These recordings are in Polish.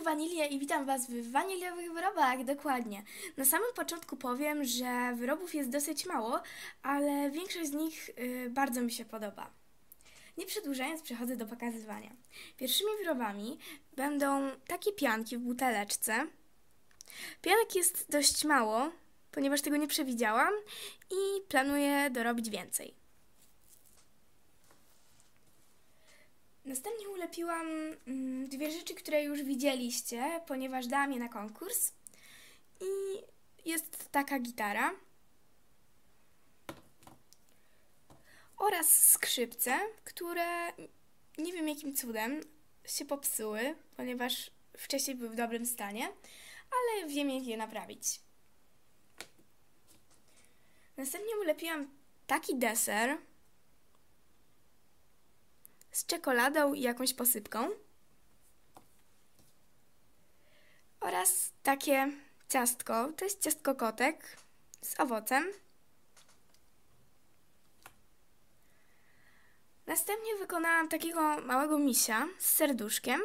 Wanilię i witam Was w waniliowych wyrobach, dokładnie. Na samym początku powiem, że wyrobów jest dosyć mało, ale większość z nich bardzo mi się podoba. Nie przedłużając, przechodzę do pokazywania. Pierwszymi wyrobami będą takie pianki w buteleczce. Pianek jest dość mało, ponieważ tego nie przewidziałam i planuję dorobić więcej. Następnie ulepiłam dwie rzeczy, które już widzieliście, ponieważ dałam je na konkurs. I jest taka gitara oraz skrzypce, które nie wiem jakim cudem się popsuły, ponieważ wcześniej były w dobrym stanie, ale wiem jak je naprawić. Następnie ulepiłam taki deser z czekoladą i jakąś posypką oraz takie ciastko, to jest ciastko kotek z owocem. Następnie wykonałam takiego małego misia z serduszkiem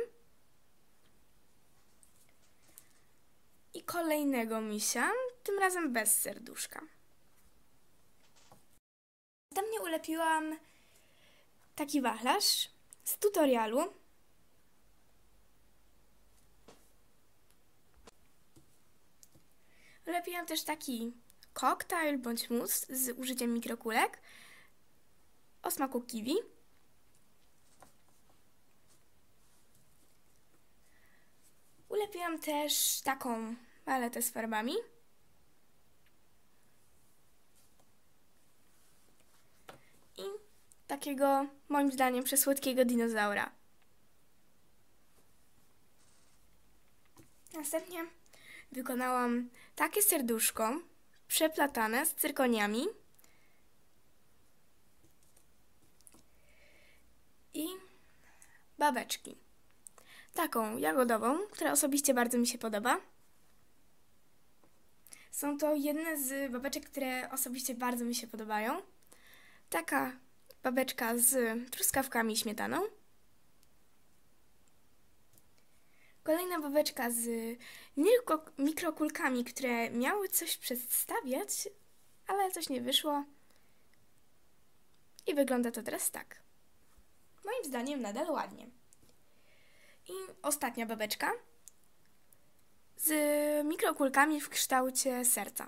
i kolejnego misia, tym razem bez serduszka. Następnie ulepiłam taki wachlarz z tutorialu. Ulepiłam też taki koktajl bądź mus z użyciem mikrokulek o smaku kiwi. Ulepiłam też taką paletę z farbami. I takiego, moim zdaniem, przesłodkiego dinozaura. Następnie wykonałam takie serduszko przeplatane z cyrkoniami i babeczki. Taką jagodową, która osobiście bardzo mi się podoba. Są to jedne z babeczek, które osobiście bardzo mi się podobają. Taka babeczka z truskawkami i śmietaną. Kolejna babeczka z mikrokulkami, które miały coś przedstawiać, ale coś nie wyszło. I wygląda to teraz tak. Moim zdaniem nadal ładnie. I ostatnia babeczka z mikrokulkami w kształcie serca.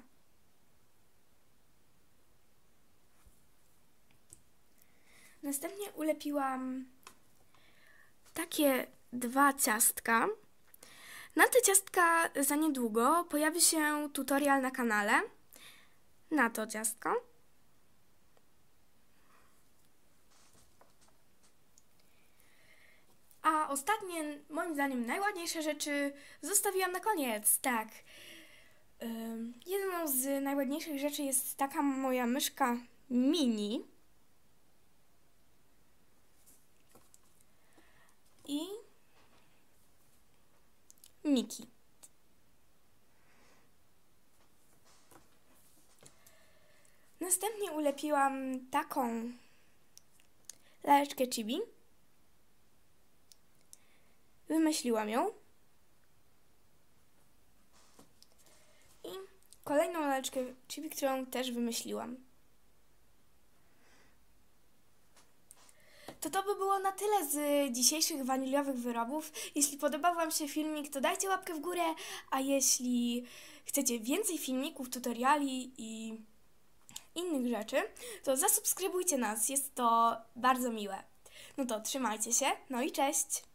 Następnie ulepiłam takie dwa ciastka. Na te ciastka za niedługo pojawi się tutorial na kanale na to ciastko. A ostatnie, moim zdaniem najładniejsze rzeczy zostawiłam na koniec, tak. Jedną z najładniejszych rzeczy jest taka moja myszka mini. I Miki. Następnie ulepiłam taką laleczkę chibi. Wymyśliłam ją. I kolejną laleczkę chibi, którą też wymyśliłam. To by było na tyle z dzisiejszych waniliowych wyrobów. Jeśli podobał Wam się filmik, to dajcie łapkę w górę, a jeśli chcecie więcej filmików, tutoriali i innych rzeczy, to zasubskrybujcie nas, jest to bardzo miłe. No to trzymajcie się, no i cześć!